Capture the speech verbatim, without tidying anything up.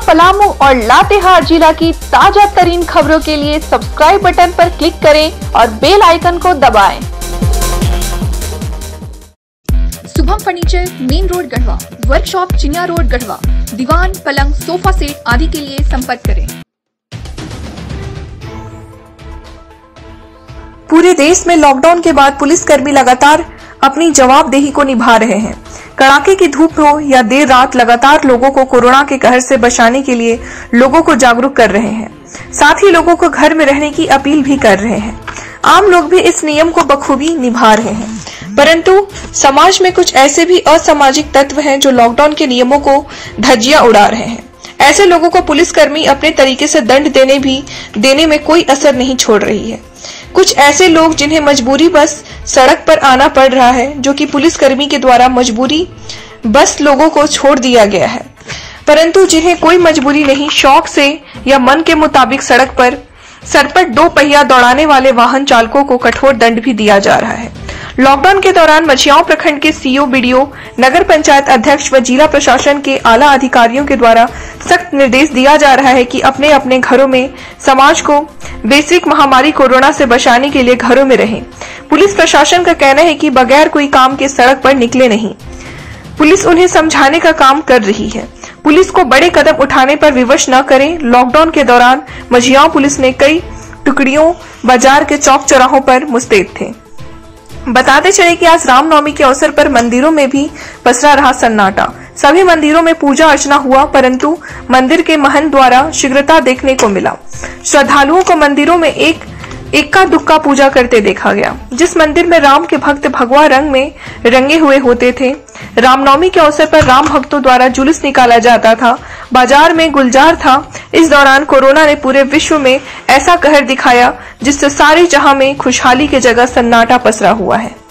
पलामू और लातेहार जिला की ताजा तरीन खबरों के लिए सब्सक्राइब बटन पर क्लिक करें और बेल आइकन को दबाएं। Shubham furniture, main road Garhwa, workshop Chiniya road Garhwa. दीवान, पलंग, सोफा सेट आदि के लिए संपर्क करें। पूरे देश में लॉकडाउन के बाद पुलिसकर्मी लगातार अपनी जवाबदेही को निभा रहे हैं। कड़ाके की धूप हो या देर रात लगातार लोगों को कोरोना के कहर से बचाने के लिए लोगों को जागरूक कर रहे हैं। साथ ही लोगों को घर में रहने की अपील भी कर रहे हैं। आम लोग भी इस नियम को बखूबी निभा रहे हैं, परंतु समाज में कुछ ऐसे भी असामाजिक तत्व हैं जो लॉकडाउन के नियमों को धज्जियां उड़ा रहे हैं। ऐसे लोगों को पुलिसकर्मी अपने तरीके से दंड देने भी देने में कोई असर नहीं छोड़ रही है। कुछ ऐसे लोग जिन्हें मजबूरी बस सड़क पर आना पड़ रहा है, जो कि पुलिसकर्मी के द्वारा मजबूरी बस लोगों को छोड़ दिया गया है, परंतु जिन्हें कोई मजबूरी नहीं, शौक से या मन के मुताबिक सड़क पर सरपट दो पहिया दौड़ाने वाले वाहन चालकों को कठोर दंड भी दिया जा रहा है। लॉकडाउन के दौरान मझियाओं प्रखंड के सीओ, बीडीओ, नगर पंचायत अध्यक्ष व जिला प्रशासन के आला अधिकारियों के द्वारा सख्त निर्देश दिया जा रहा है कि अपने अपने घरों में समाज को वैश्विक महामारी कोरोना से बचाने के लिए घरों में रहें। पुलिस प्रशासन का कहना है कि बगैर कोई काम के सड़क पर निकले नहीं। पुलिस उन्हें समझाने का काम कर रही है। पुलिस को बड़े कदम उठाने पर विवश न करें। लॉकडाउन के दौरान मझियाओं पुलिस ने कई टुकड़ियों बाजार के चौक चौराहों पर मुस्तैद थे। बताते चले कि आज रामनवमी के अवसर पर मंदिरों में भी पसरा रहा सन्नाटा। सभी मंदिरों में पूजा अर्चना हुआ, परंतु मंदिर के महंत द्वारा शीघ्रता देखने को मिला। श्रद्धालुओं को मंदिरों में एक इक्का दुक्का पूजा करते देखा गया। जिस मंदिर में राम के भक्त भगवा रंग में रंगे हुए होते थे, रामनवमी के अवसर पर राम भक्तों द्वारा जुलूस निकाला जाता था, बाजार में गुलजार था। इस दौरान कोरोना ने पूरे विश्व में ऐसा कहर दिखाया जिससे सारी जहां में खुशहाली की जगह सन्नाटा पसरा हुआ है।